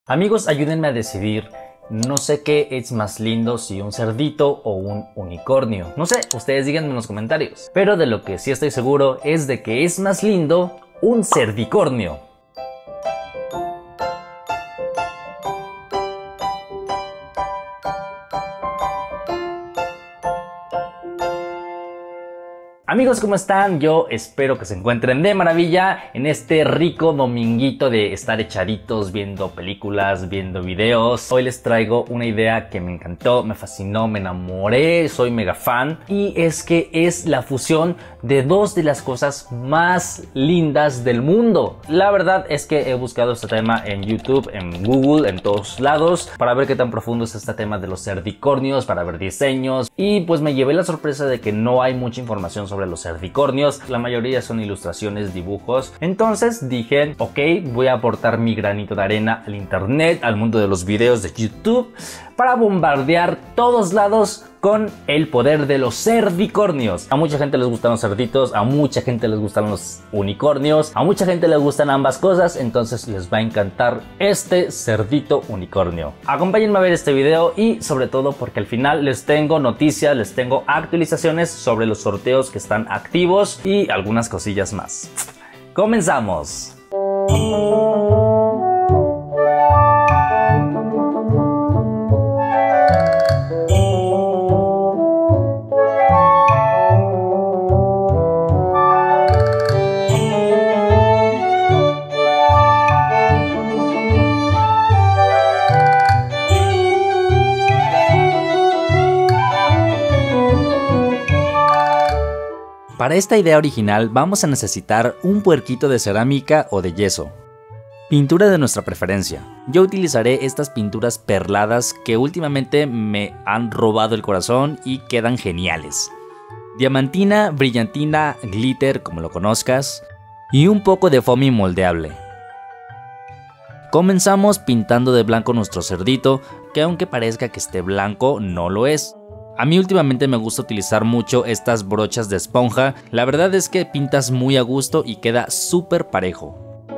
Amigos, ayúdenme a decidir. No sé qué es más lindo, si un cerdito o un unicornio. No sé, ustedes díganme en los comentarios. Pero de lo que sí estoy seguro es de que es más lindo un cerdicornio. Amigos, ¿cómo están? Yo espero que se encuentren de maravilla en este rico dominguito de estar echaditos viendo películas, viendo videos. Hoy les traigo una idea que me encantó, me fascinó, me enamoré, soy mega fan. Y es que es la fusión de dos de las cosas más lindas del mundo. La verdad es que he buscado este tema en YouTube, en Google, en todos lados, para ver qué tan profundo es este tema de los cerdicornios, para ver diseños. Y pues me llevé la sorpresa de que no hay mucha información sobre los cerdicornios, la mayoría son ilustraciones, dibujos. Entonces dije, ok, voy a aportar mi granito de arena al internet, al mundo de los videos de YouTube, para bombardear todos lados con el poder de los cerdicornios. A mucha gente les gustan los cerditos, a mucha gente les gustan los unicornios, a mucha gente les gustan ambas cosas, entonces les va a encantar este cerdito unicornio. Acompáñenme a ver este video y sobre todo porque al final les tengo noticias, les tengo actualizaciones sobre los sorteos que están activos y algunas cosillas más. ¡Comenzamos! Para esta idea original vamos a necesitar un puerquito de cerámica o de yeso. Pintura de nuestra preferencia. Yo utilizaré estas pinturas perladas que últimamente me han robado el corazón y quedan geniales. Diamantina, brillantina, glitter como lo conozcas y un poco de foamy moldeable. Comenzamos pintando de blanco nuestro cerdito, que aunque parezca que esté blanco, no lo es. A mí últimamente me gusta utilizar mucho estas brochas de esponja, la verdad es que pintas muy a gusto y queda súper parejo.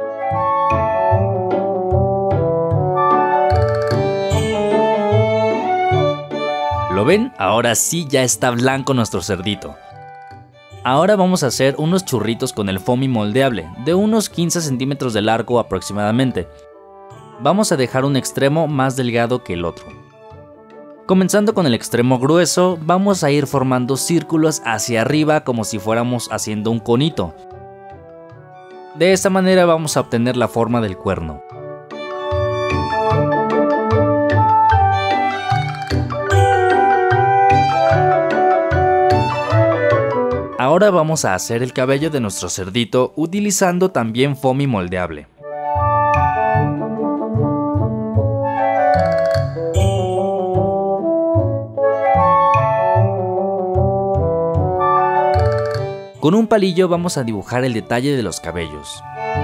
¿Lo ven? Ahora sí ya está blanco nuestro cerdito. Ahora vamos a hacer unos churritos con el foamy moldeable, de unos 15 centímetros de largo aproximadamente. Vamos a dejar un extremo más delgado que el otro. Comenzando con el extremo grueso, vamos a ir formando círculos hacia arriba como si fuéramos haciendo un conito. De esta manera vamos a obtener la forma del cuerno. Ahora vamos a hacer el cabello de nuestro cerdito utilizando también foamy moldeable. Con un palillo vamos a dibujar el detalle de los cabellos.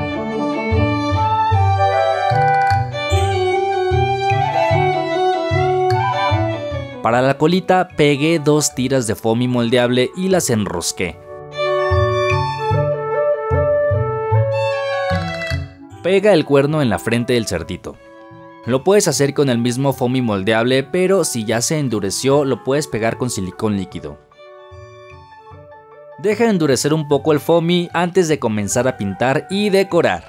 Para la colita pegué 2 tiras de foamy moldeable y las enrosqué. Pega el cuerno en la frente del cerdito. Lo puedes hacer con el mismo foamy moldeable, pero si ya se endureció lo puedes pegar con silicón líquido. Deja endurecer un poco el foamy antes de comenzar a pintar y decorar.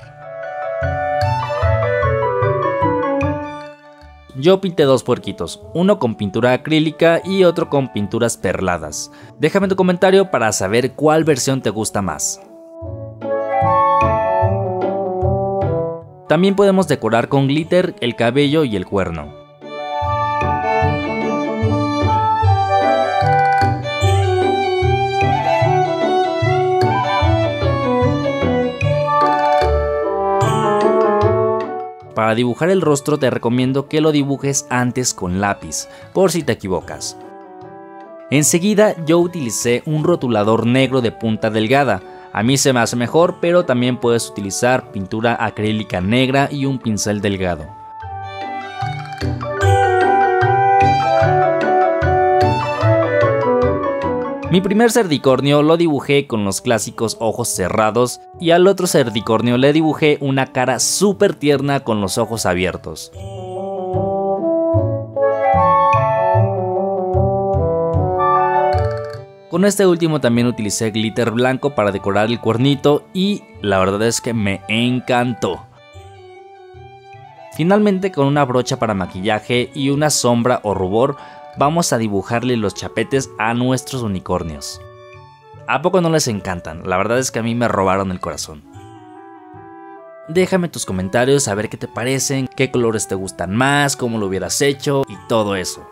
Yo pinté 2 puerquitos, uno con pintura acrílica y otro con pinturas perladas. Déjame tu comentario para saber cuál versión te gusta más. También podemos decorar con glitter el cabello y el cuerno. Para dibujar el rostro te recomiendo que lo dibujes antes con lápiz, por si te equivocas. Enseguida yo utilicé un rotulador negro de punta delgada. A mí se me hace mejor, pero también puedes utilizar pintura acrílica negra y un pincel delgado. Mi primer cerdicornio lo dibujé con los clásicos ojos cerrados y al otro cerdicornio le dibujé una cara súper tierna con los ojos abiertos. Con este último también utilicé glitter blanco para decorar el cuernito y la verdad es que me encantó. Finalmente, con una brocha para maquillaje y una sombra o rubor, vamos a dibujarle los chapetes a nuestros unicornios. ¿A poco no les encantan? La verdad es que a mí me robaron el corazón. Déjame tus comentarios a ver qué te parecen, qué colores te gustan más, cómo lo hubieras hecho y todo eso.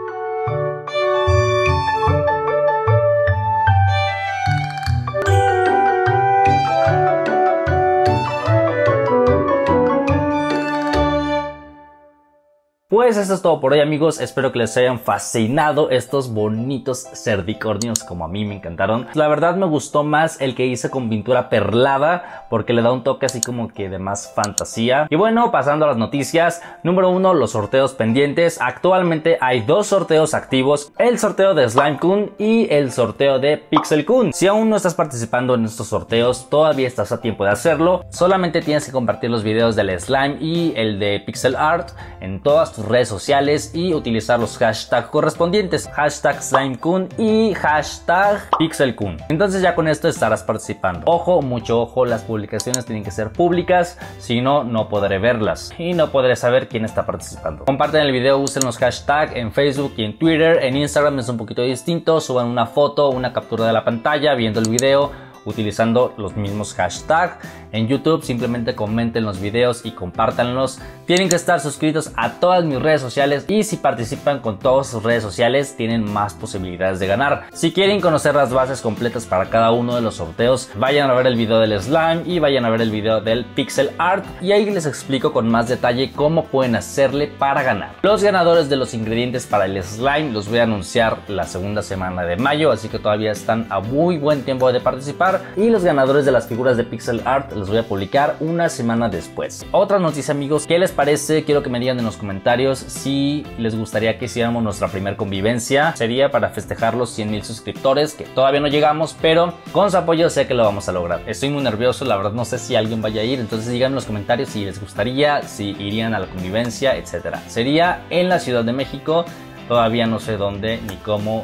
Pues eso es todo por hoy, amigos, espero que les hayan fascinado estos bonitos cerdicornios como a mí me encantaron. La verdad me gustó más el que hice con pintura perlada porque le da un toque así como que de más fantasía. Y bueno, pasando a las noticias, número 1, los sorteos pendientes. Actualmente hay 2 sorteos activos, el sorteo de Slimekun y el sorteo de Pixelkun. Si aún no estás participando en estos sorteos, todavía estás a tiempo de hacerlo. Solamente tienes que compartir los videos del slime y el de pixel art en todas tus redes sociales y utilizar los hashtags correspondientes, hashtag Slimekun y hashtag Pixelkun. Entonces ya con esto estarás participando. Ojo, mucho ojo, las publicaciones tienen que ser públicas, si no, no podré verlas y no podré saber quién está participando. Comparten el video, usen los hashtags en Facebook y en Twitter. En Instagram es un poquito distinto, suban una foto, una captura de la pantalla viendo el video utilizando los mismos hashtags. En YouTube simplemente comenten los videos y compártanlos. Tienen que estar suscritos a todas mis redes sociales y si participan con todas sus redes sociales tienen más posibilidades de ganar. Si quieren conocer las bases completas para cada uno de los sorteos, vayan a ver el video del slime y vayan a ver el video del pixel art y ahí les explico con más detalle cómo pueden hacerle para ganar. Los ganadores de los ingredientes para el slime los voy a anunciar la segunda semana de mayo, así que todavía están a muy buen tiempo de participar. Y los ganadores de las figuras de pixel art los voy a publicar una semana después. Otra noticia, amigos, ¿qué les parece? Quiero que me digan en los comentarios si les gustaría que hiciéramos nuestra primer convivencia. Sería para festejar los 100,000 suscriptores, que todavía no llegamos, pero con su apoyo sé que lo vamos a lograr. Estoy muy nervioso, la verdad no sé si alguien vaya a ir, entonces díganme en los comentarios si les gustaría, si irían a la convivencia, etc. Sería en la Ciudad de México, todavía no sé dónde, ni cómo,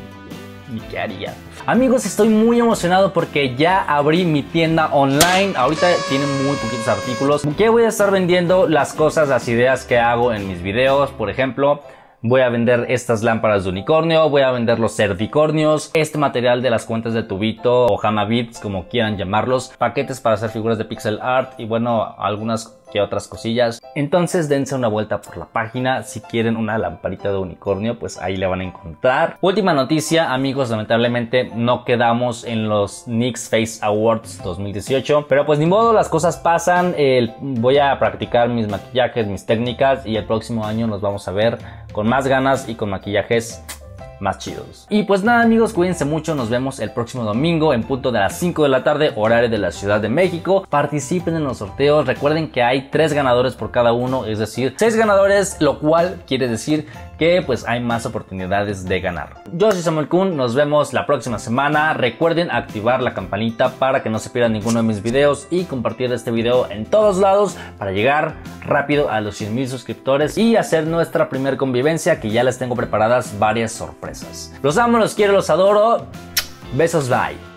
ni qué haría. Amigos, estoy muy emocionado porque ya abrí mi tienda online. Ahorita tiene muy poquitos artículos que voy a estar vendiendo las cosas, las ideas que hago en mis videos. Por ejemplo, voy a vender estas lámparas de unicornio, voy a vender los cerdicornios, este material de las cuentas de tubito o Hamabits, como quieran llamarlos, paquetes para hacer figuras de pixel art y bueno, algunas que otras cosillas. Entonces dense una vuelta por la página. Si quieren una lamparita de unicornio, pues ahí la van a encontrar. Última noticia, amigos, lamentablemente no quedamos en los NYX Face Awards 2018, pero pues ni modo, las cosas pasan. Voy a practicar mis maquillajes, mis técnicas y el próximo año nos vamos a ver con más ganas y con maquillajes más chidos. Y pues nada, amigos, cuídense mucho, nos vemos el próximo domingo en punto de las 5 de la tarde, horario de la Ciudad de México. Participen en los sorteos, recuerden que hay 3 ganadores por cada uno, es decir, 6 ganadores, lo cual quiere decir que pues hay más oportunidades de ganar. Yo soy Samuel Kun, nos vemos la próxima semana. Recuerden activar la campanita para que no se pierdan ninguno de mis videos y compartir este video en todos lados para llegar rápido a los 100,000 suscriptores y hacer nuestra primer convivencia, que ya les tengo preparadas varias sorpresas. Los amo, los quiero, los adoro. Besos, bye.